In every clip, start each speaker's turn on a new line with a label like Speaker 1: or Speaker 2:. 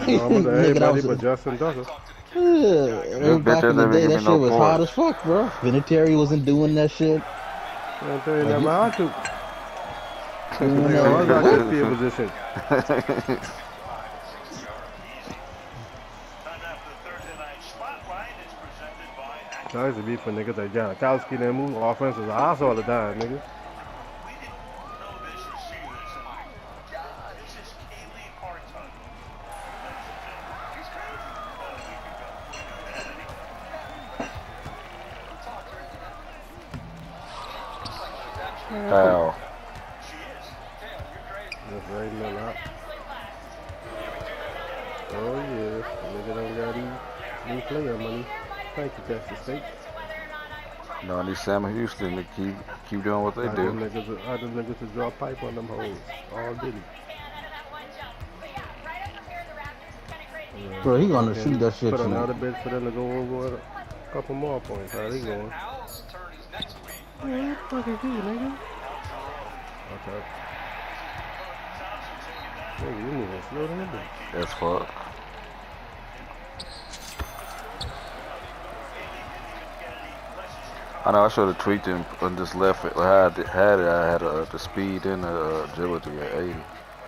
Speaker 1: Almost
Speaker 2: Nigga, that
Speaker 1: everybody
Speaker 2: was
Speaker 1: but Justin Tucker.
Speaker 2: yeah,
Speaker 3: This bitch
Speaker 2: back in
Speaker 3: ain't
Speaker 2: the
Speaker 3: never
Speaker 2: day.
Speaker 3: give me
Speaker 2: That
Speaker 3: no
Speaker 2: shit was hard
Speaker 3: points.
Speaker 2: as fuck, bro. Vinatieri wasn't doing that shit.
Speaker 1: And they
Speaker 2: Like
Speaker 1: never
Speaker 2: you,
Speaker 1: had to.
Speaker 2: you in
Speaker 1: Nigga
Speaker 2: there
Speaker 1: always
Speaker 2: like
Speaker 1: got
Speaker 2: what?
Speaker 1: good field position. I used to be for niggas like Janikowski that move offenses ass all the time, nigga. Man, come on.
Speaker 3: How?
Speaker 1: Just writing a lot. Oh yeah, nigga done got new player money. Thank you, Texas State.
Speaker 3: No, I need Sam Houston to keep doing what they
Speaker 1: Got them
Speaker 3: do.
Speaker 1: niggas, got them niggas to draw pipe on them hoes. All diddy.
Speaker 2: Bro, he gonna shoot
Speaker 1: Fucking
Speaker 2: that shit
Speaker 1: put
Speaker 2: tonight.
Speaker 1: another bitch for them to go over a couple more points. How they going? Man, what the fuck is you, nigga? Watch out. Nigga, you moving slow than a bitch.
Speaker 3: That's fuck. I know I should have tweaked him and just left it. How I had it, I had the speed and the agility at 80.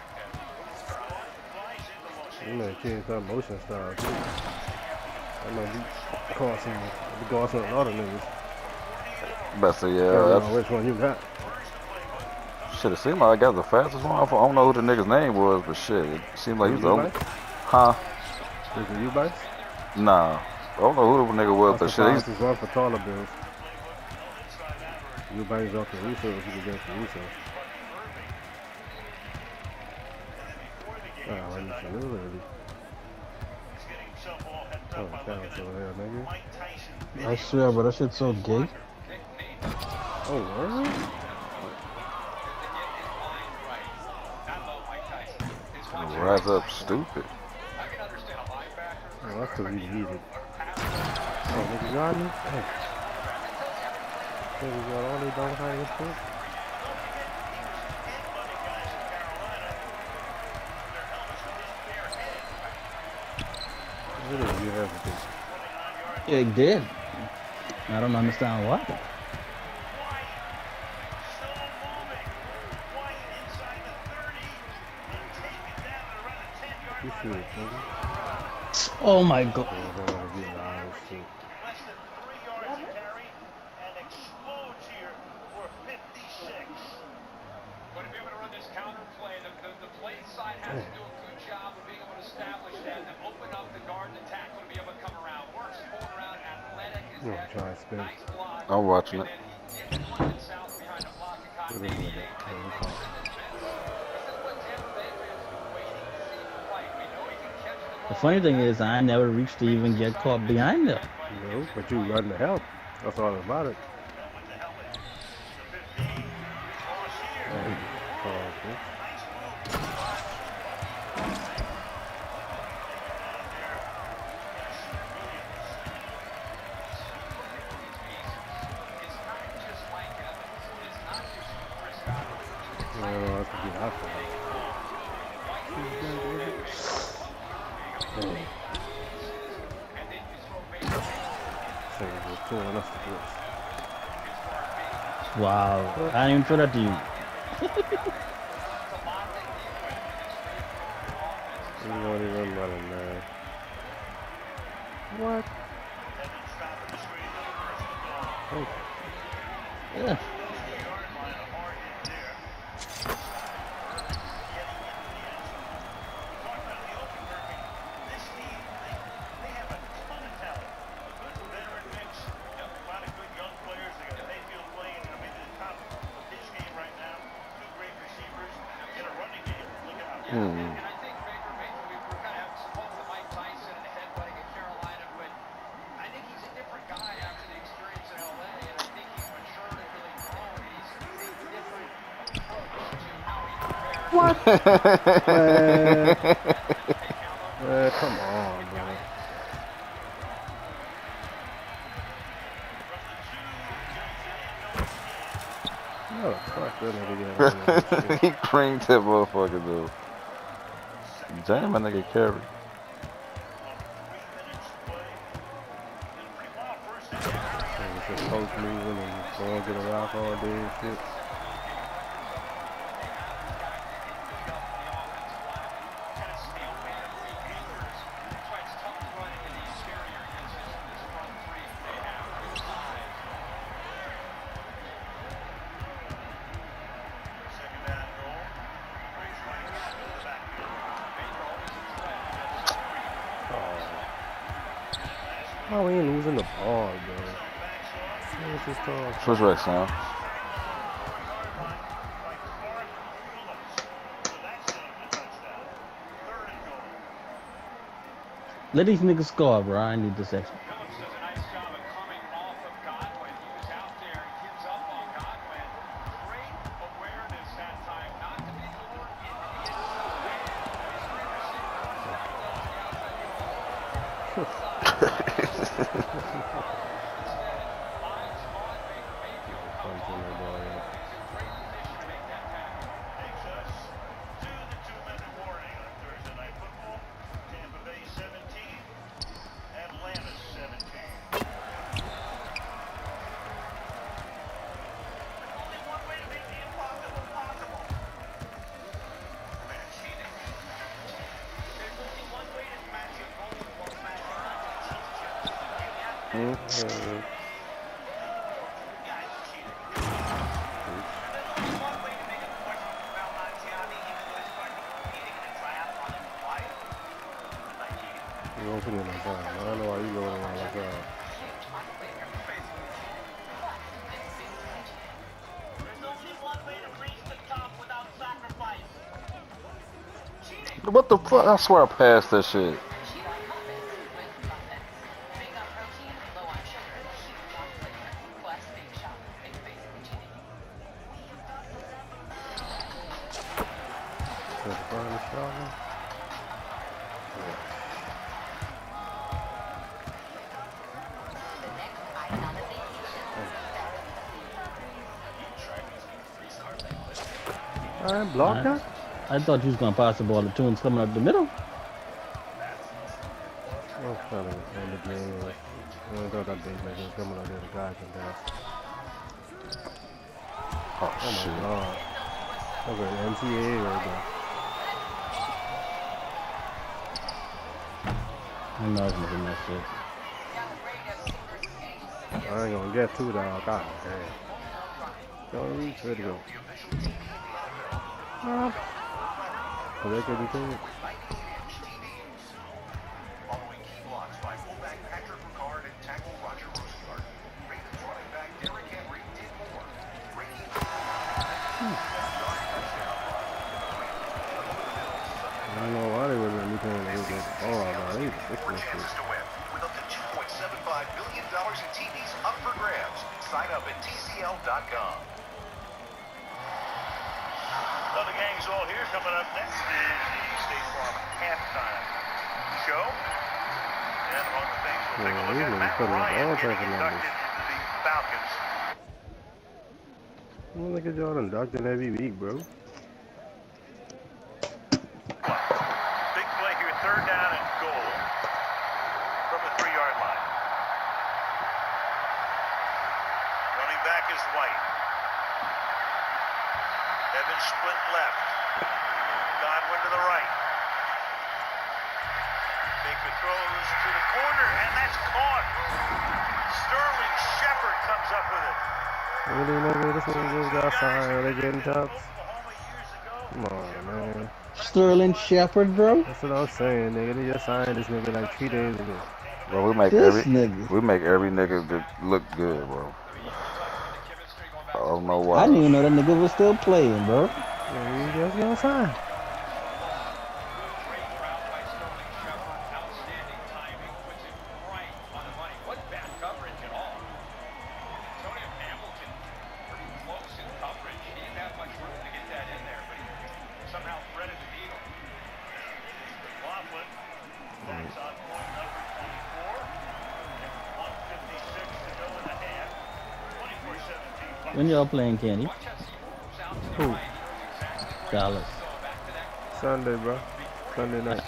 Speaker 1: You might change that motion style too. That might be costing a lot of niggas.
Speaker 3: But say,
Speaker 1: I don't
Speaker 3: yeah,
Speaker 1: know which one you got.
Speaker 3: shit, it seemed like I got the fastest one. I don't know who the nigga's name was, but shit, it seemed like he was the
Speaker 1: You
Speaker 3: only.
Speaker 1: bikes?
Speaker 3: Huh?
Speaker 1: Is it you bikes?
Speaker 3: Nah. I don't know who the nigga was,
Speaker 1: I'm
Speaker 3: but shit, he's.
Speaker 1: surprised he's one for taller bills. You bikes off the Russo if you can get the Russo. Oh, I need some new already. Oh, Cal's over here, nigga.
Speaker 2: I swear, but that shit's so gay.
Speaker 1: Oh, word?
Speaker 3: Rise up, stupid.
Speaker 1: Oh, that's because we need it. Oh, nigga got me? Oh. Nigga got all they don't hide this shit? What is you hesitate?
Speaker 2: It did. I don't understand why.
Speaker 1: You shoot it, nigga.
Speaker 2: Oh my god.
Speaker 1: Yeah, I don't want to get loud shit. I'm trying to spin.
Speaker 3: I'm watching it.
Speaker 1: What is it?
Speaker 2: The funny thing is, I never reached to even get caught behind them.
Speaker 1: No, but you run the help. That's all about it.
Speaker 2: Wow. I didn't even throw that to you.
Speaker 1: You don't even run, man. What? Oh.
Speaker 2: Yeah.
Speaker 1: What? Come on, bro. Oh, fuck that nigga.
Speaker 3: He cranked that motherfucker though. Damn, my nigga carry.
Speaker 1: Just post moving and going to the rock all day and shit. Oh, we ain't losing the ball, bro. What's this called?
Speaker 3: Switch right, Sam.
Speaker 2: Let these niggas score, bro. I need this extra.
Speaker 1: You don't put it on time. I don't know why you going around like that.
Speaker 3: What the fuck? I swear I passed that shit.
Speaker 1: Alright, block that?
Speaker 2: I thought you was gonna pass the ball to Tunes coming up the middle.
Speaker 1: I'm trying to end the game. I thought that big man was coming out there, the guy can pass.
Speaker 3: Oh,
Speaker 1: Oh
Speaker 3: shit.
Speaker 1: my god. Okay, NCAA right there.
Speaker 2: I'm not making that shit.
Speaker 1: I ain't gonna get to that. God damn. Go reach, ready to go. Correct everything.
Speaker 4: Following key blocks by fullback Patrick Ricard and tackle Roger Rosengart. Ravens running back Derrick Henry did more.
Speaker 1: I don't know why they were looking at it. Oh, no, they fixed this shit.
Speaker 4: To win with up to $2.75 billion in TVs up for grabs. Sign up at TCL.com. Well, the gang's all here. Coming up next is the State Farm halftime show. And among the things we'll take a look at, Matt Ryan getting inducted into the Falcons.
Speaker 1: Well, look at y'all inducting every week, bro.
Speaker 4: Big play here, third down and goal from the 3-yard line. Running back is White. Evans split left. Godwin to the right. Baker throws to the corner, and that's caught. Sterling Shepard comes up with it.
Speaker 1: Really, nigga, this one just got signed. They getting tops. Come on, man.
Speaker 2: Sterling Shepard, bro.
Speaker 1: That's what I'm saying, nigga. They just signed this nigga like 3 days ago.
Speaker 3: Bro, we make
Speaker 2: This
Speaker 3: every
Speaker 2: nigga.
Speaker 3: nigga that look good, bro. I don't know why.
Speaker 2: I didn't even know that nigga was still playing, bro.
Speaker 1: Yeah, he just got signed.
Speaker 2: When y'all playing, Kenny?
Speaker 1: Who?
Speaker 2: Dallas.
Speaker 1: Sunday, bro. Sunday night.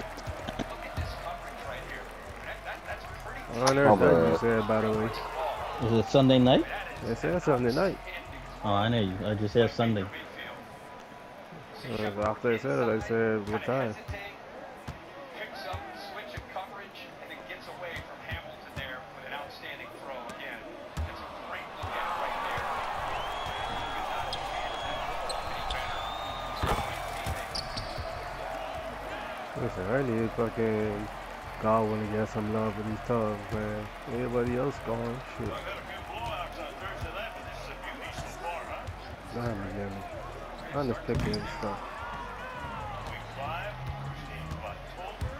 Speaker 1: I never
Speaker 3: My
Speaker 1: heard you
Speaker 3: bad.
Speaker 1: said, by the way.
Speaker 2: Is it Sunday night?
Speaker 1: They said Sunday night.
Speaker 2: Oh, I know you. I just said Sunday.
Speaker 1: After they said it, they said what time.
Speaker 4: Picks up the switch of coverage and then gets away from Hamilton there with an outstanding throw. Again, it's a great look at it right there.
Speaker 1: Listen, I need fucking Godwin to get some love with these tugs, man. Everybody else going, shit.
Speaker 4: I've had a few blowouts on Thursday night, but this is a beauty so far, huh?
Speaker 1: Damn, again. I'm just picking and stuff.
Speaker 4: Week 5, first game of October.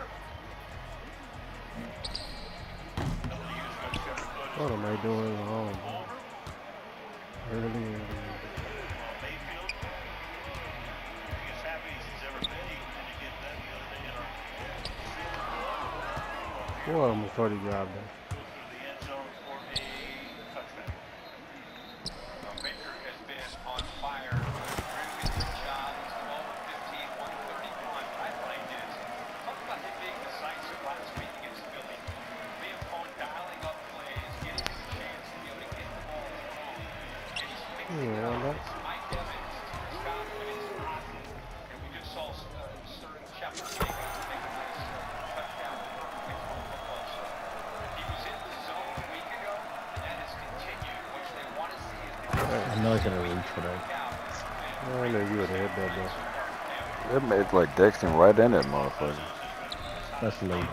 Speaker 1: What am I doing wrong? Really?
Speaker 4: Mayfield, as happy as he's ever been, he didn't get that the other day in our field goal.
Speaker 1: Well, I'm gonna start the job then.
Speaker 4: Go through the end zone for a touchback. Baker has been on fire. Really good job. He's 12 of 15, 131. Highlight is, talk about him being decisive last week against Philly. Being phone dialing up plays, getting him a chance to be able to get the ball thrown. And he's fixing it up. It's Mike Evans, it's Scott Winston. And we just saw Sterling Shepard make a nice touchdown for football. So he was in the zone a week ago, and that has continued, which they want to see is the
Speaker 2: I know he's gonna reach for that.
Speaker 1: I know you would have hit that though.
Speaker 3: It made like Dexter right in that motherfucker.
Speaker 2: That's late.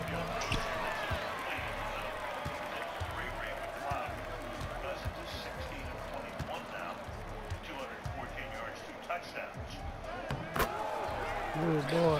Speaker 1: Good boy.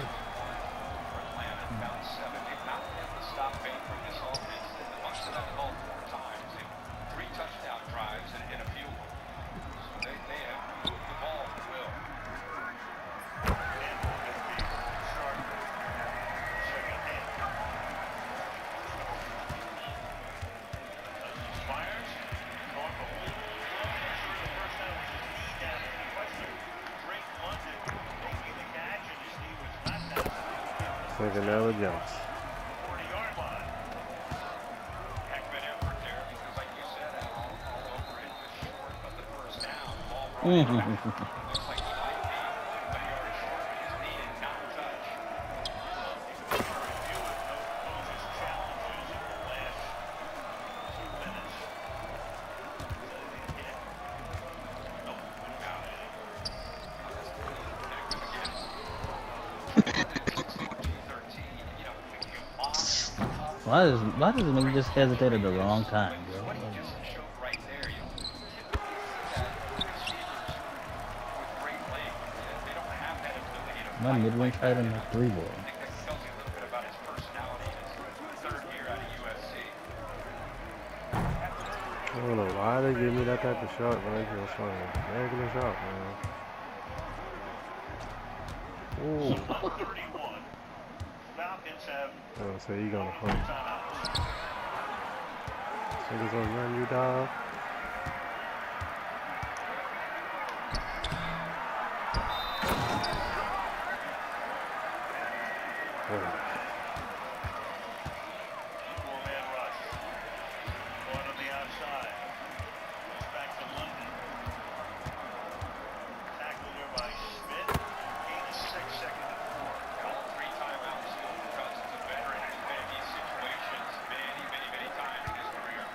Speaker 1: Second down with Jones.
Speaker 4: 40-yard line. Heck of an effort there because, like you said, all over it was short of the first down. Ball rolling back. Looks like he might be a yard short, but is needed, not touch. If you review it, no coach's challenges in the last 2 minutes. Nope, went down in it.
Speaker 2: Why does it make me just hesitate at the wrong time, bro? My mid-range tight end like 3 ball.
Speaker 1: I don't know why they give me that type of shot when they just like regular shot, man. Ooh.
Speaker 4: 31. Falcons have
Speaker 1: Oh, so you gonna play. So this gonna run you, dog.
Speaker 4: four-man rush. Going on the outside. Goes back to London. Tackled there by Schmidt. Gain of 6, second and 4. All 3 timeouts still for Cousins, a veteran who's been in these situations many, many, many times in his career.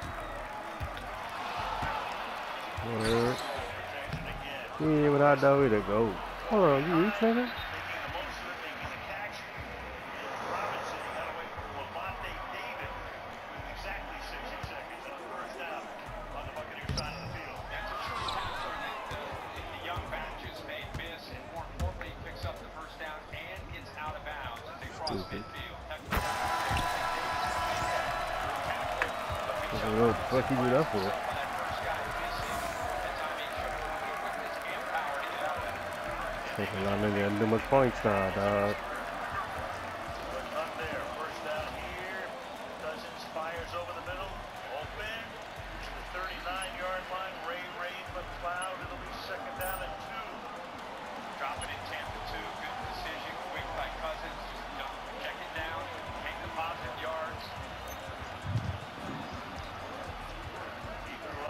Speaker 1: Word.
Speaker 4: Protection again.
Speaker 1: Yeah, but I know where to go. Hold on, you reach, nigga?
Speaker 4: Making the most of it, making the catch. Robinson got away from Lavonte David with exactly 60 seconds and a first down on the Buccaneers side of the field. That's a true tackler that the young back just made miss, and more importantly, picks up the first down and gets out of bounds as they cross midfield.
Speaker 1: What the fuck you do that for? Taking on nigga too much points now, dog.
Speaker 4: But not there. First down here. Cousins fires over the middle. Open to the 39-yard line. Ray McLeod. It'll be second down and 2. Drop it in Tampa 2. Good decision. Quick by Cousins. Just check it down. Take the positive yards. Keep it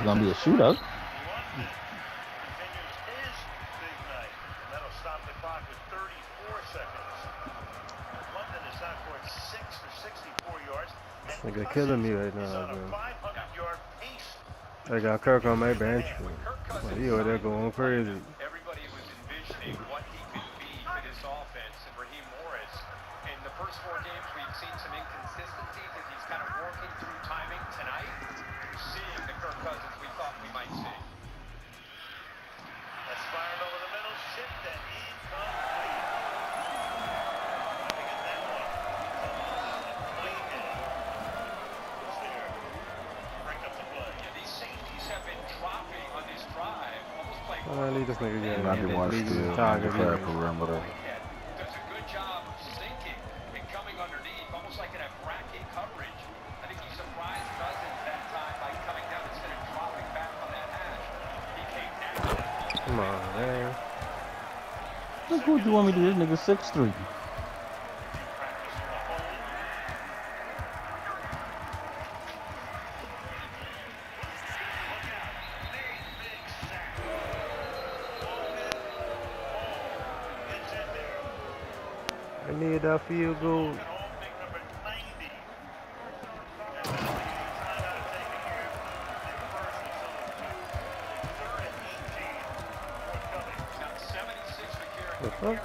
Speaker 2: gonna be a shootout.
Speaker 4: London continues his big night. And that'll stop the clock with 34 seconds. London is now scored 6 for 64 yards.
Speaker 1: Nigga killing me right now,
Speaker 4: He's on a
Speaker 1: bro.
Speaker 4: 500-yard pace.
Speaker 1: I got Kirk on my bench. Well, he over there going crazy.
Speaker 5: Everybody was envisioning what he could be for this offense and Raheem Morris. In the first 4 games, we've seen some inconsistencies as he's kind of working through timing. Tonight, we're seeing the Kirk Cousins we thought we might see.
Speaker 4: That's fired over the middle, shift and incomplete. Nothing in that one. It's there. Break up the play.
Speaker 5: Yeah, these safeties have been dropping on this drive, almost like
Speaker 1: I need this nigga get
Speaker 3: Might be one still.
Speaker 1: target.
Speaker 3: Fair perimeter.
Speaker 5: does a good job of sinking and coming underneath, almost like in a bracket coverage. I think he surprised Cousins that time by coming down instead of dropping back on that hash. He came down.
Speaker 1: Come on, man.
Speaker 2: Look what you want me to do. This nigga 6'3".
Speaker 1: I need that field goal. The fuck?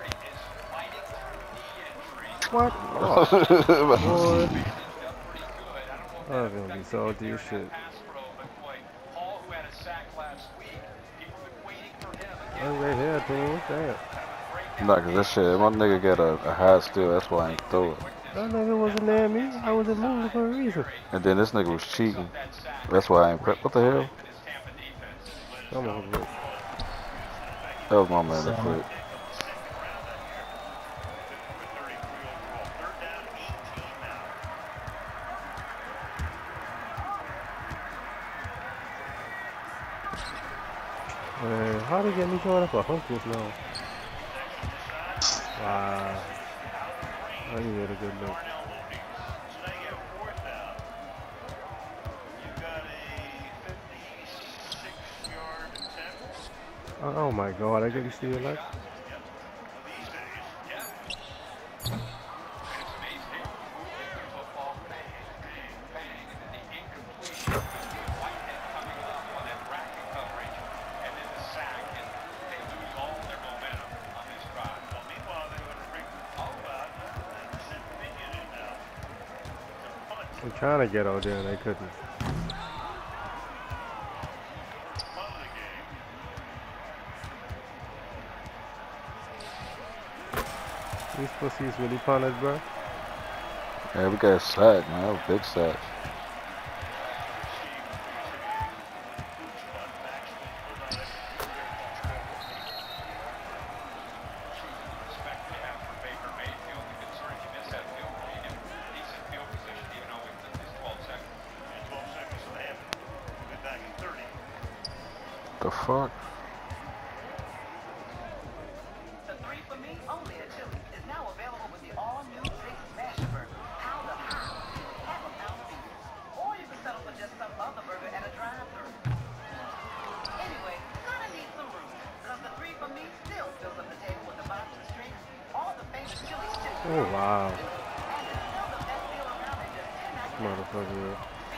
Speaker 1: What? Oh, boy. I was gonna be salty as shit. I'm right here, team. Damn.
Speaker 3: Nah, cause that shit, my nigga got a high steal, that's why I ain't throw it.
Speaker 1: That nigga wasn't near me. I wasn't moving for a reason.
Speaker 3: And then this nigga was cheating. That's why I ain't prep. What the hell?
Speaker 1: Come on, bro.
Speaker 3: That was my man that quit.
Speaker 1: Man, how they get me going up a hopeless now? Wow. I didn't get a good look. Oh my god, I get to see it like. I'm trying to get out there and I couldn't. These pussies really punished, bro.
Speaker 3: Yeah, we got a sack, man. That was a big sack. The fuck?
Speaker 6: The 3 for Me only at Chili's is now available with the all-new Big Smash Burger. Pound of half a pound beef. Or you can settle for just some other burger at a drive-thru. Anyway, gonna need some room, because the 3 for Me still fills up the table with the lobster strings, all the famous Chili's chips.
Speaker 1: Oh wow.
Speaker 6: And it's still the best deal around at just $10.99.
Speaker 1: Motherfucker.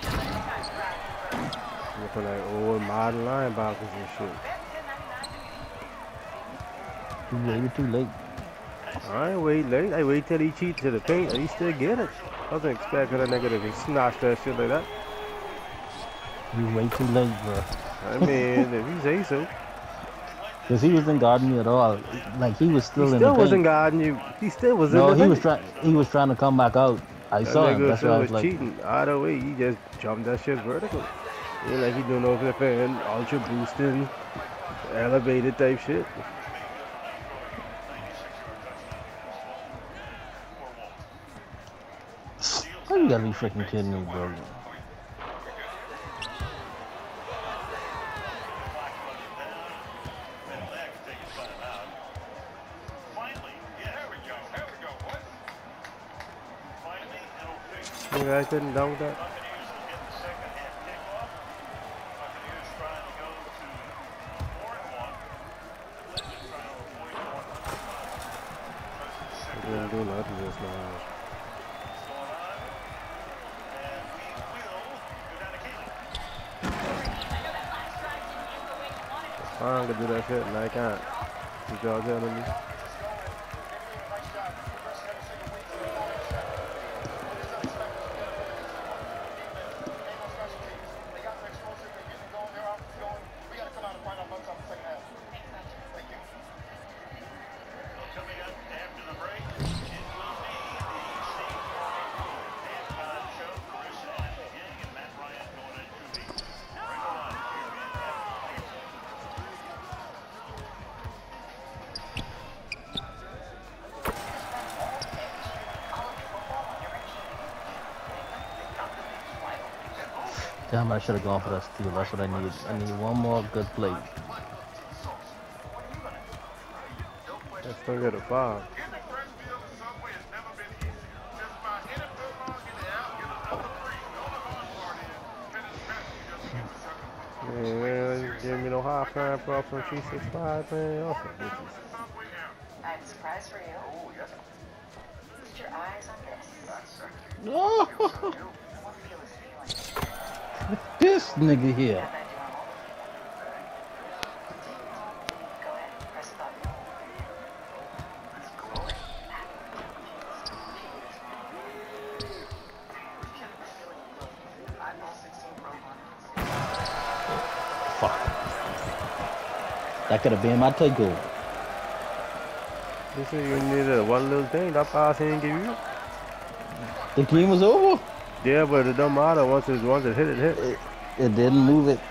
Speaker 1: Looking like old modern linebackers and shit.
Speaker 2: You waited too late.
Speaker 1: I ain't wait late. I wait till he cheats to the paint and he still get it. I wasn't expecting a nigga to snatch that shit like that.
Speaker 2: You way too late, bro.
Speaker 1: I mean, if you say so.
Speaker 2: Cause he wasn't guarding you at all. Like he was still
Speaker 1: He
Speaker 2: in
Speaker 1: still
Speaker 2: the
Speaker 1: wasn't
Speaker 2: paint.
Speaker 1: guarding you. He still was in
Speaker 2: No,
Speaker 1: the
Speaker 2: he was
Speaker 1: paint.
Speaker 2: trying. He was trying to come back out. I
Speaker 1: That
Speaker 2: saw him.
Speaker 1: nigga
Speaker 2: That's why
Speaker 1: still
Speaker 2: I
Speaker 1: was
Speaker 2: was like,
Speaker 1: cheating. Either way, he just jumped that shit vertical. Yeah, like he doing no flipping, ultra boosting, elevated type shit.
Speaker 2: oh, you gotta be freaking kidding me, bro.
Speaker 1: You guys couldn't dunk that? didn't do nothing just now.
Speaker 4: And we will go down to Keelan.
Speaker 1: I can do that shit and I can't. What y'all telling me?
Speaker 4: Coming up after the break, it will be the State Farm halftime show. Chris and the gang and Matt Ryan going into the ring line here in
Speaker 2: Damn, I should have gone for that steal. That's what I need. I need one more good play.
Speaker 1: Let's still get a foul. Man, give me no halftime prop from 365, man. Awesome bitches.
Speaker 6: I have a surprise for you. Oh, yes. Put your eyes on this.
Speaker 2: No,
Speaker 6: What feel is feeling?
Speaker 2: this nigga here.
Speaker 6: Have that drum. Go ahead, press the button.
Speaker 2: Fuck. That could have been my takeover.
Speaker 1: You said you needed one little thing. That pass he didn't give you.
Speaker 2: The game was over.
Speaker 1: Yeah, but it don't matter. Once it hit, it hit.
Speaker 2: It didn't move it.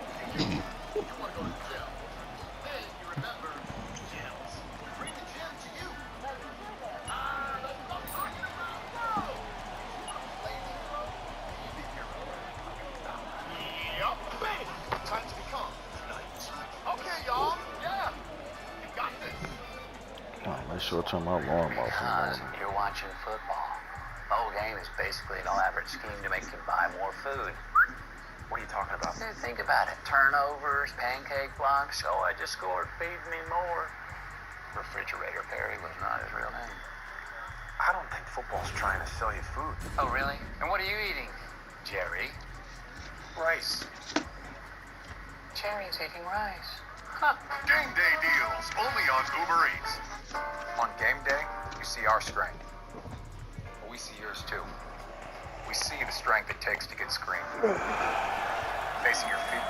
Speaker 3: Make sure I turn my alarm off.
Speaker 7: Because you're watching football. The whole game is basically an elaborate scheme to make you buy more food. What are you talking about? Think about it. Turnovers, pancake blocks. Oh, I just scored. Feed me more. Refrigerator Perry was not his real name.
Speaker 8: I don't think football's trying to sell you food.
Speaker 7: Oh, really? And what are you eating, Jerry?
Speaker 8: Rice.
Speaker 7: Jerry's eating rice. Huh.
Speaker 8: Game day deals only on Uber Eats. On game day, you see our strength. We see yours too. We see the strength it takes to get screened. Facing your feet.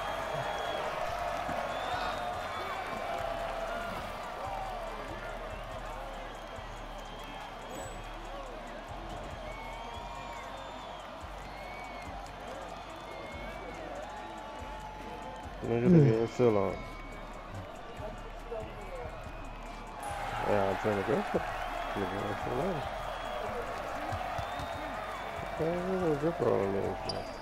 Speaker 1: It's still on. Yeah, I'm trying to go for it. There's a zipper on there.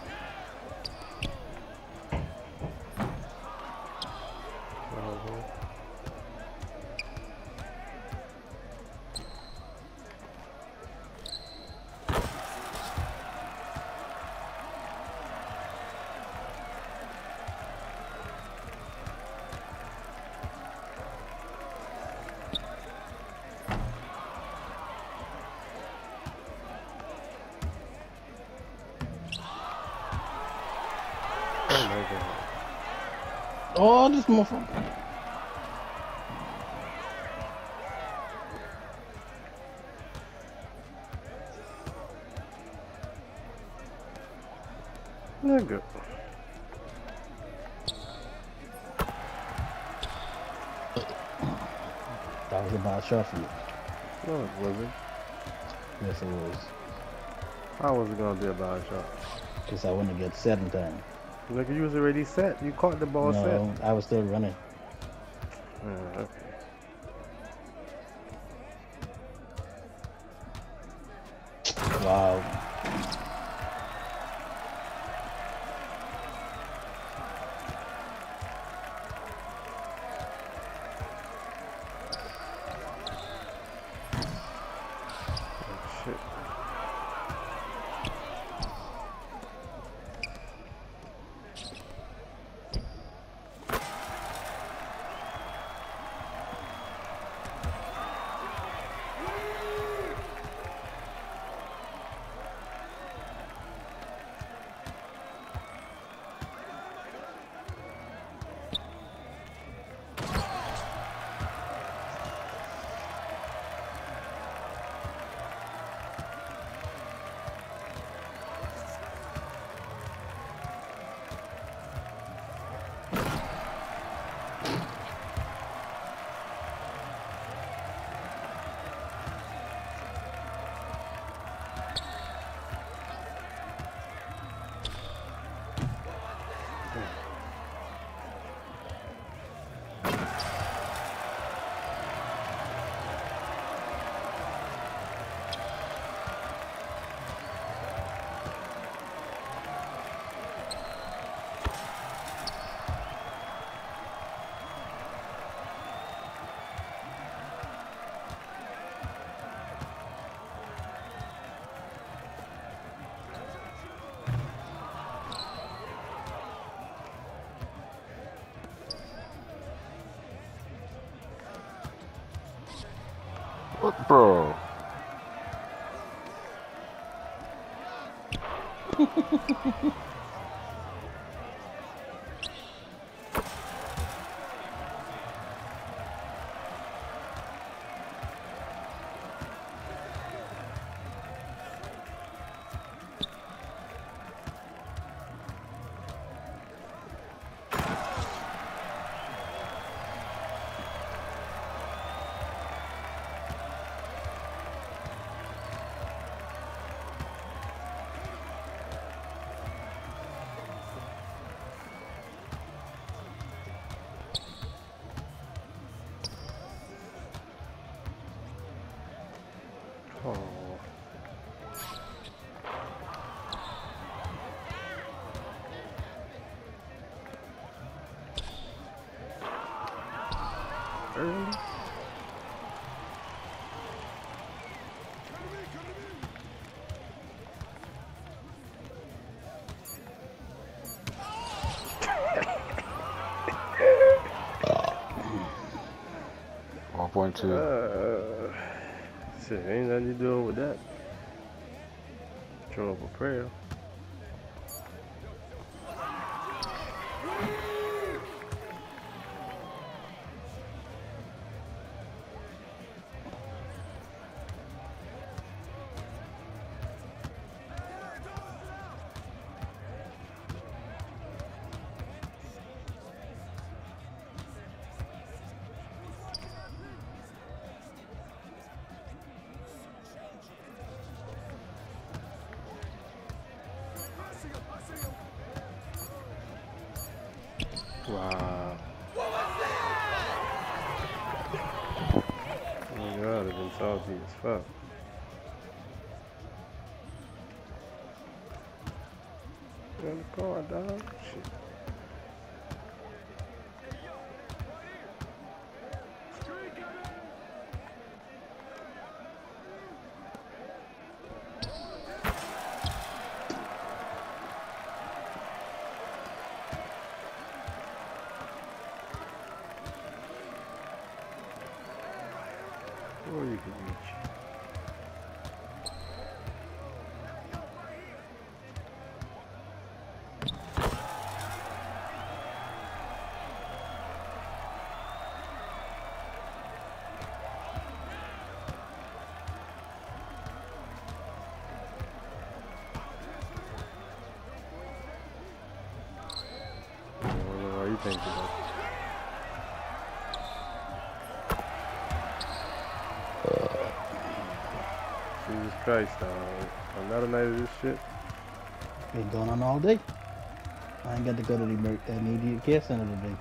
Speaker 2: Oh, this motherfucker.
Speaker 1: Nigga.
Speaker 2: That was a bad shot for you.
Speaker 1: No, it wasn't.
Speaker 2: Yes, it was.
Speaker 1: How was it gonna be a bad shot?
Speaker 2: Because I wouldn't get set in time.
Speaker 1: Like you was already set. You caught the ball
Speaker 2: No, I was still running.
Speaker 1: set. Okay.
Speaker 2: Wow.
Speaker 1: Shit.
Speaker 3: What, bro?
Speaker 1: Oh. Early.
Speaker 3: One point two.
Speaker 1: Shit, ain't nothing you doing with that. Throw up a prayer. Wow. Oh my god, I've been salty as fuck. You in the car, dog? Shit. Or you can reach. I don't know why you think that. Jesus Christ, dog. Another night of this shit.
Speaker 2: Been going on all day. I ain't got to go to the immediate care center today.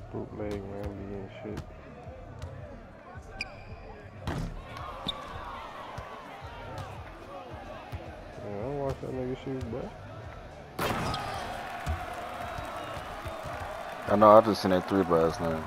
Speaker 1: Bootleg Ramby and shit. Yeah, I don't watch that nigga shit, bro.
Speaker 3: I know, I just seen that 3 last night.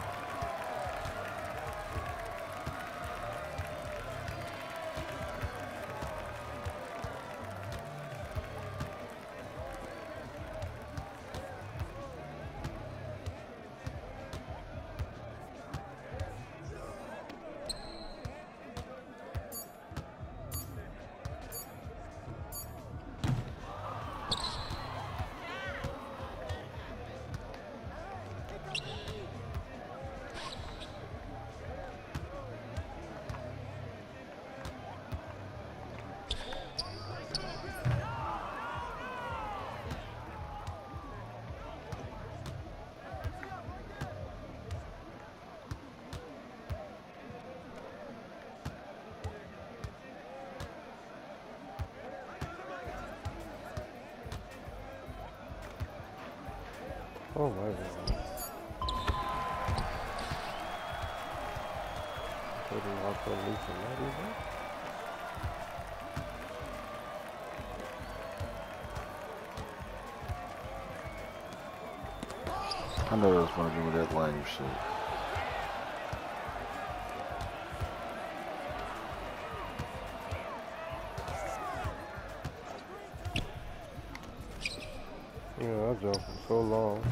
Speaker 1: Oh my god. Putting off the loose and that either.
Speaker 3: I know they was gonna give me that lame shit.
Speaker 1: Yeah, I jumped for so long.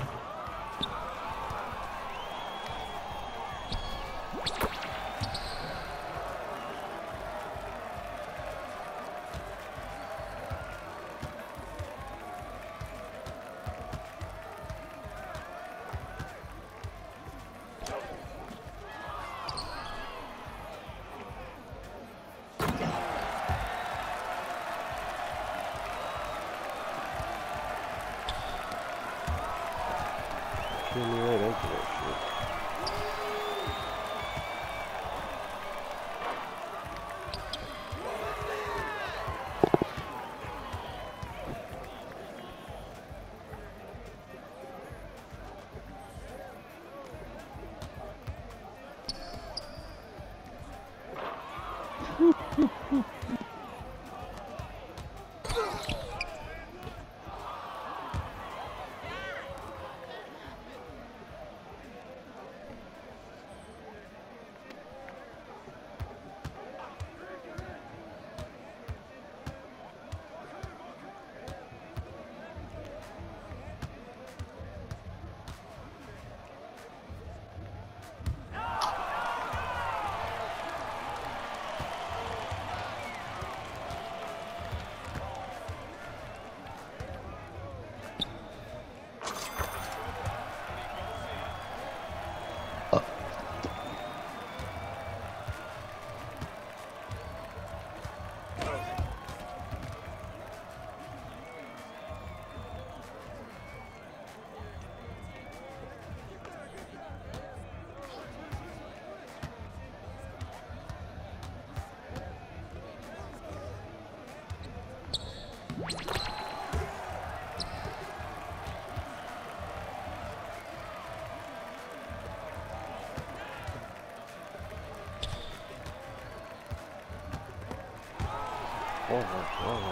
Speaker 1: Kill me right into that shit. Oh my god.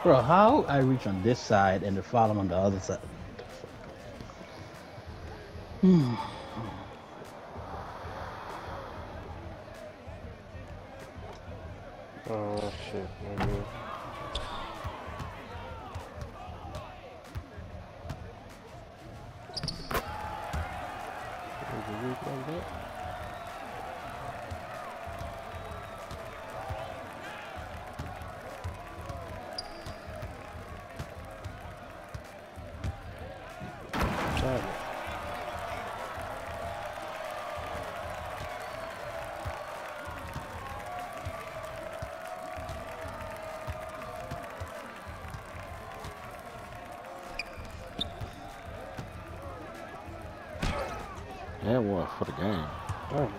Speaker 2: Bro, how I reach on this side and the foul on the other side?
Speaker 1: Oh shit, nigga. Is it weak like that? Damn it.
Speaker 3: And one for the game.
Speaker 1: Damn it.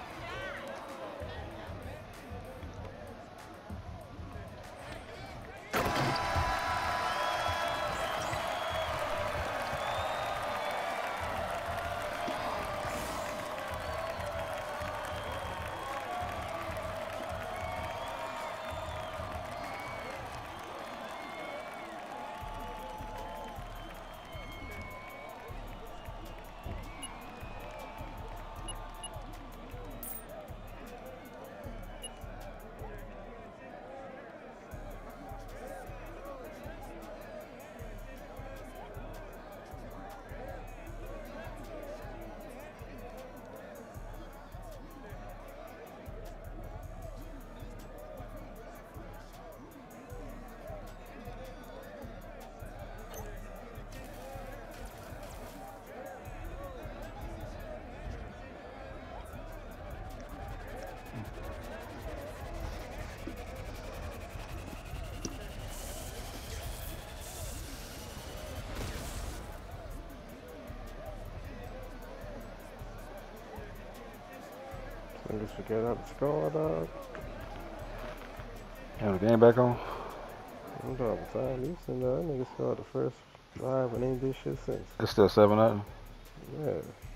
Speaker 1: Niggas forget how to score, dog.
Speaker 3: Have the game back on?
Speaker 1: I'm talking Sam Houston, dog. That nigga scored the first drive and ain't did shit since.
Speaker 3: It's still 7-0.
Speaker 1: Yeah.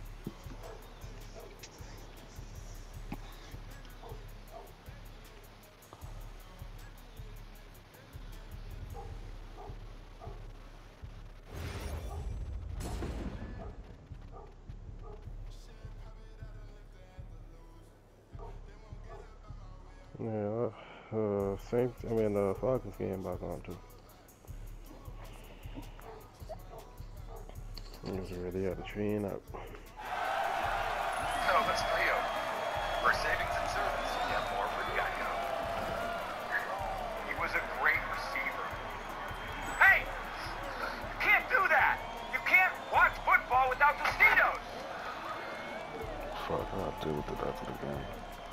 Speaker 1: Yeah, Falcons game back on too. Niggas already had a train up.
Speaker 8: Elvis Leo. For savings and service, get more with Geico. He was a great receiver. Hey! You can't do that! You can't watch football without Tostitos!
Speaker 3: Fuck, I'll deal with it after the game.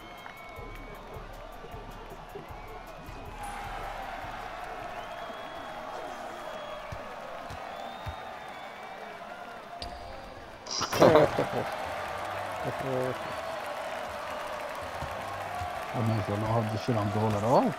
Speaker 2: I might as well not have this shit on goal at all.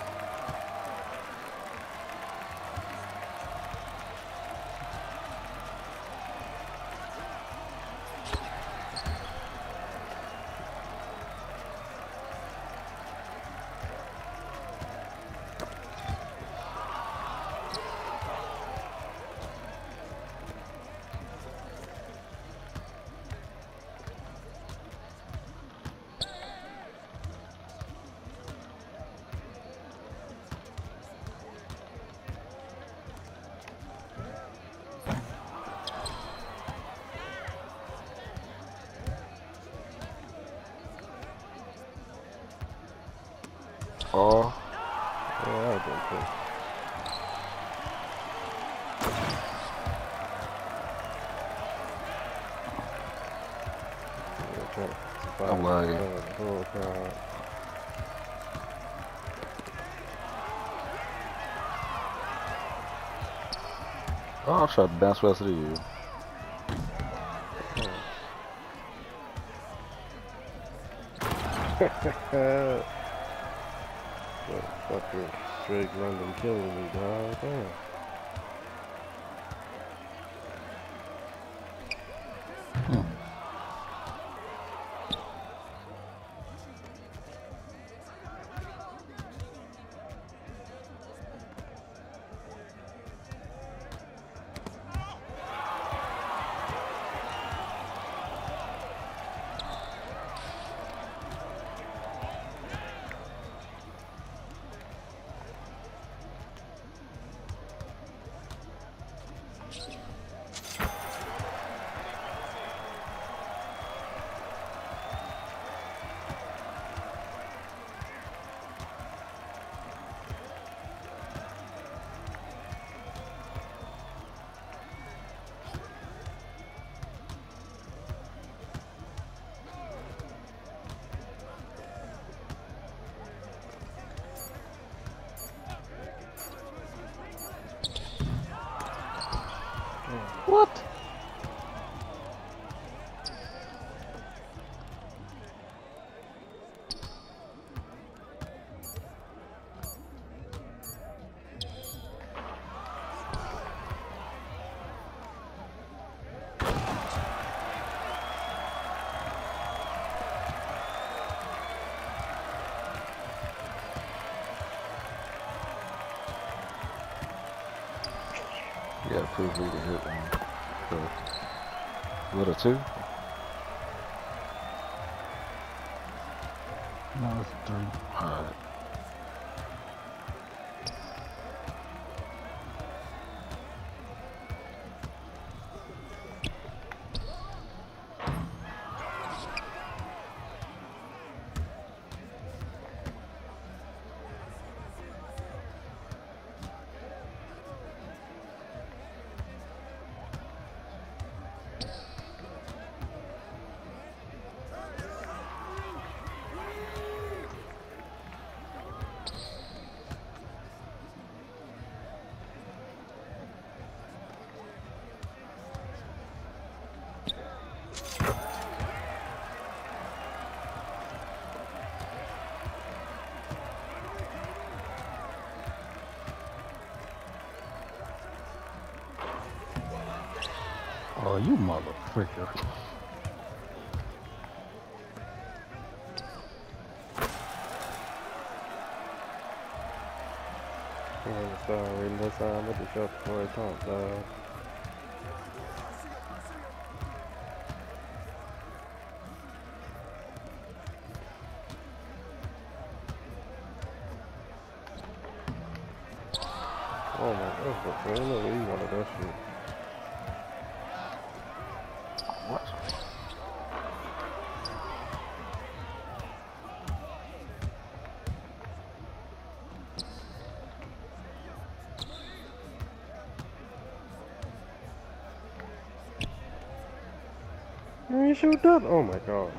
Speaker 3: Oh,
Speaker 1: Yeah, that been quick.
Speaker 3: I'm lagging. Oh, I'll try to bounce past to you.
Speaker 1: Fucker, Drake London killing me, dog. Damn.
Speaker 2: What?
Speaker 3: You gotta prove we can hit one. So, what, a 2?
Speaker 2: No, it's 3.
Speaker 3: Alright.
Speaker 2: Oh, you motherfucker.
Speaker 1: Sorry, unless I'm at the shop for a talk, dog. Oh my god, I don't know what you wanted that shit.
Speaker 3: What?
Speaker 1: You shoot that? Oh my god.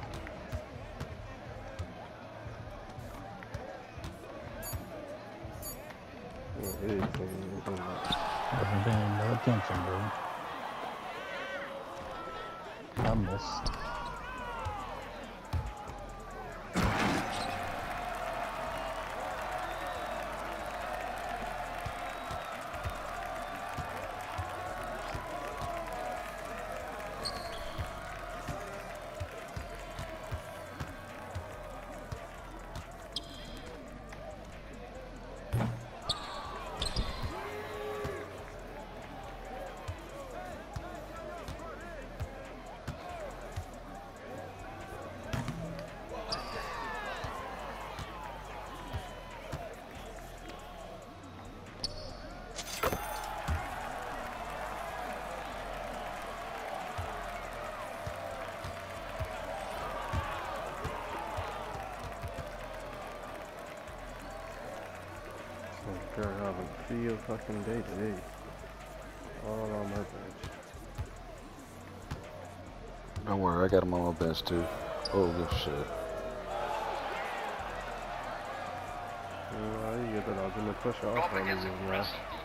Speaker 2: Wasn't paying no attention, bro. I missed.
Speaker 1: Girl, have a field fucking day today. All on my bench.
Speaker 3: Don't worry, I got him on my bench too. Oh, good shit.
Speaker 1: You get that ultimate push off on me, man.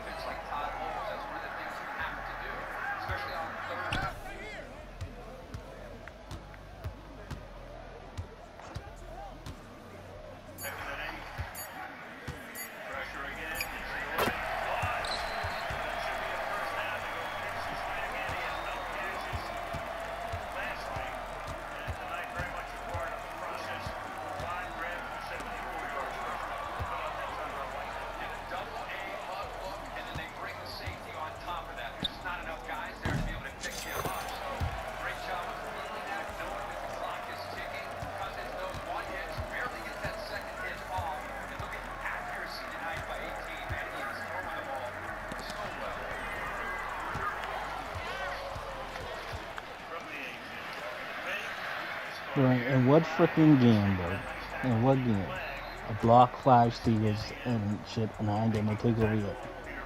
Speaker 2: Right, in what freaking game, bro? In what game? I block 5 steals and shit, and I ain't getting no takeover yet.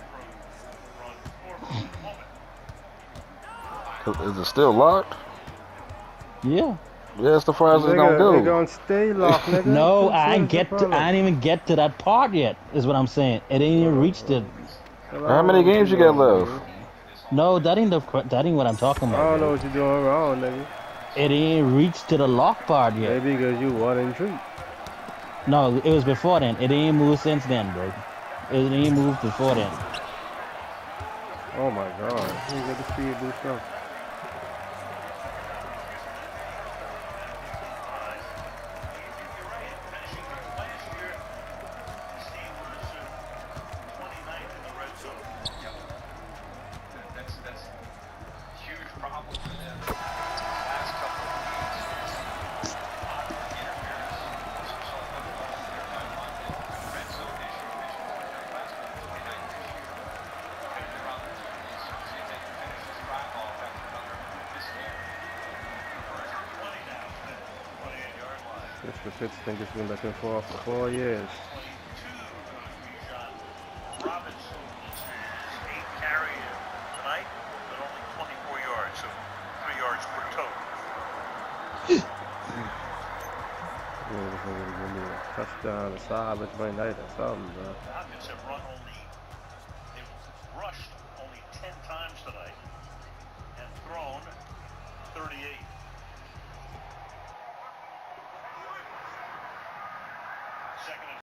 Speaker 3: Is it still locked?
Speaker 2: Yeah.
Speaker 3: Yeah, it's the farthest it's gonna
Speaker 1: They're
Speaker 3: go.
Speaker 1: gonna stay locked, nigga.
Speaker 2: No,
Speaker 1: That's
Speaker 2: I ain't
Speaker 1: the
Speaker 2: I ain't even get to that part yet, is what I'm saying. It ain't even reached it.
Speaker 3: How many games you got left?
Speaker 2: No, that ain't what I'm talking
Speaker 1: I
Speaker 2: about.
Speaker 1: don't know
Speaker 2: Bro.
Speaker 1: what you're doing wrong, nigga.
Speaker 2: It ain't reached to the lock part yet.
Speaker 1: Maybe because you 1-3.
Speaker 2: No, it was before then. It ain't moved since then, bro. It ain't moved before then.
Speaker 1: Oh my god. You get the speed boost up.
Speaker 5: That's a huge problem for them. Last couple of weeks, interference, some sort of ball in their back pocket. Red zone issue, which was their last 29 this year. Taking their opportunities, see if they can finish this drive off after another miscue.
Speaker 4: 20 now, 28-yard line.
Speaker 1: Mr. Fitz think it's been looking for 4 years.
Speaker 4: 22 goes Bijan Robinson. 8 carries tonight, but only 24 yards, so 3 yards per total.
Speaker 1: Give me a touchdown, a side Monday night or something, bro.
Speaker 4: Falcons have they've rushed only 10 times tonight and thrown 38. Second and